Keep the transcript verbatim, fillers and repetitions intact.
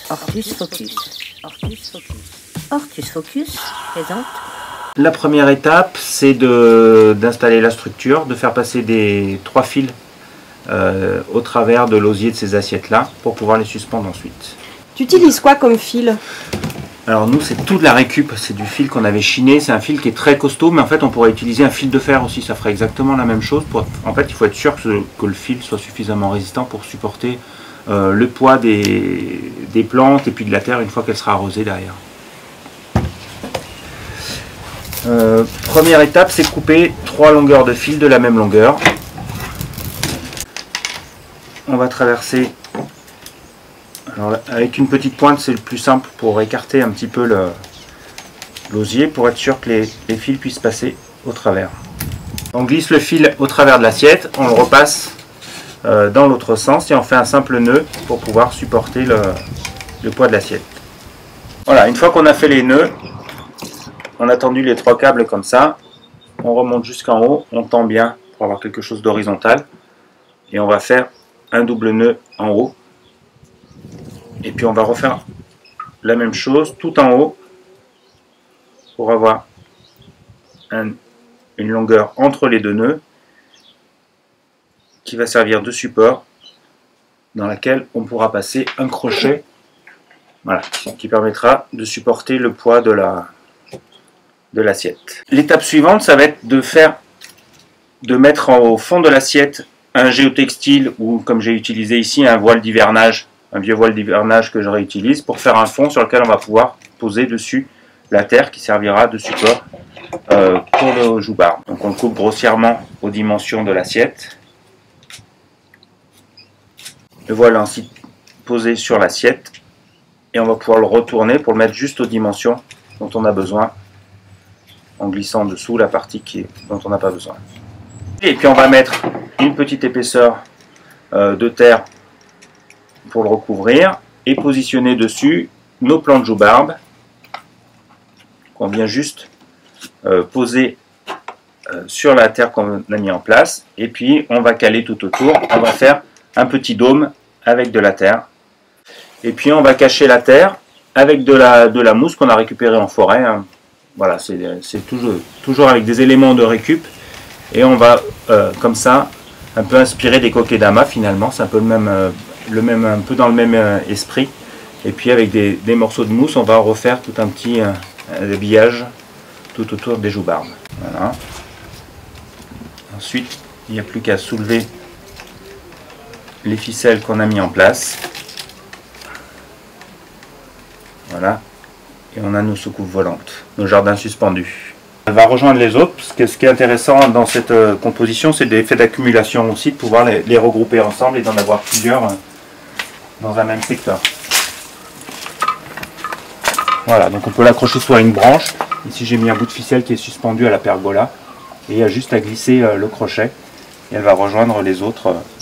Ortus Focus. Ortus Focus. Ortus Focus présente. La première étape, c'est d'installer la structure, de faire passer des trois fils euh, au travers de l'osier de ces assiettes-là pour pouvoir les suspendre ensuite. Tu utilises quoi comme fil? Alors nous, c'est tout de la récup, c'est du fil qu'on avait chiné, c'est un fil qui est très costaud, mais en fait on pourrait utiliser un fil de fer aussi, ça ferait exactement la même chose. Pour, en fait, il faut être sûr que, que le fil soit suffisamment résistant pour supporter euh, le poids des, des plantes et puis de la terre une fois qu'elle sera arrosée derrière. Euh, première étape, c'est couper trois longueurs de fil de la même longueur. On va traverser, alors, avec une petite pointe, c'est le plus simple pour écarter un petit peu l'osier pour être sûr que les, les fils puissent passer au travers. On glisse le fil au travers de l'assiette, on le repasse euh, dans l'autre sens et on fait un simple nœud pour pouvoir supporter le, le poids de l'assiette. Voilà, une fois qu'on a fait les nœuds, on a tendu les trois câbles comme ça, on remonte jusqu'en haut, on tend bien pour avoir quelque chose d'horizontal et on va faire un double nœud en haut et puis on va refaire la même chose tout en haut pour avoir un, une longueur entre les deux nœuds qui va servir de support dans laquelle on pourra passer un crochet, voilà, qui permettra de supporter le poids de la de l'assiette. L'étape suivante, ça va être de faire, de mettre au fond de l'assiette un géotextile ou, comme j'ai utilisé ici, un voile d'hivernage, un vieux voile d'hivernage que je réutilise pour faire un fond sur lequel on va pouvoir poser dessus la terre qui servira de support euh, pour le joubarbe. Donc on le coupe grossièrement aux dimensions de l'assiette. Le voile est ensuite posé sur l'assiette et on va pouvoir le retourner pour le mettre juste aux dimensions dont on a besoin, en glissant dessous la partie qui est, dont on n'a pas besoin. Et puis on va mettre une petite épaisseur euh, de terre pour le recouvrir et positionner dessus nos plants de joubarbe qu'on vient juste euh, poser euh, sur la terre qu'on a mis en place, et puis on va caler tout autour, on va faire un petit dôme avec de la terre et puis on va cacher la terre avec de la, de la mousse qu'on a récupérée en forêt, hein. Voilà, c'est toujours, toujours avec des éléments de récup et on va euh, comme ça un peu inspirer des kokedama finalement, c'est un peu le même, euh, le même, un peu dans le même euh, esprit. Et puis avec des, des morceaux de mousse, on va refaire tout un petit euh, habillage tout autour des joubarbes. Voilà. Ensuite, il n'y a plus qu'à soulever les ficelles qu'on a mis en place. Voilà. Et on a nos soucoupes volantes, nos jardins suspendus. Elle va rejoindre les autres, parce que ce qui est intéressant dans cette euh, composition, c'est l'effet d'accumulation aussi, de pouvoir les, les regrouper ensemble et d'en avoir plusieurs euh, dans un même secteur. Voilà, donc on peut l'accrocher soit à une branche. Ici j'ai mis un bout de ficelle qui est suspendu à la pergola, et il y a juste à glisser euh, le crochet, et elle va rejoindre les autres. Euh,